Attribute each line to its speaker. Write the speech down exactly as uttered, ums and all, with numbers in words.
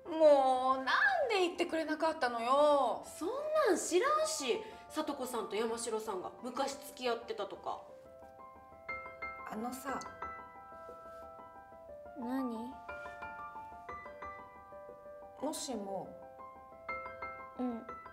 Speaker 1: もうなんで言ってくれなかったのよ。
Speaker 2: そんなん知らんし、聡子さんと山城さんが昔付き合ってたとか。
Speaker 1: あのさ、
Speaker 3: 何？
Speaker 1: もしも
Speaker 3: うん。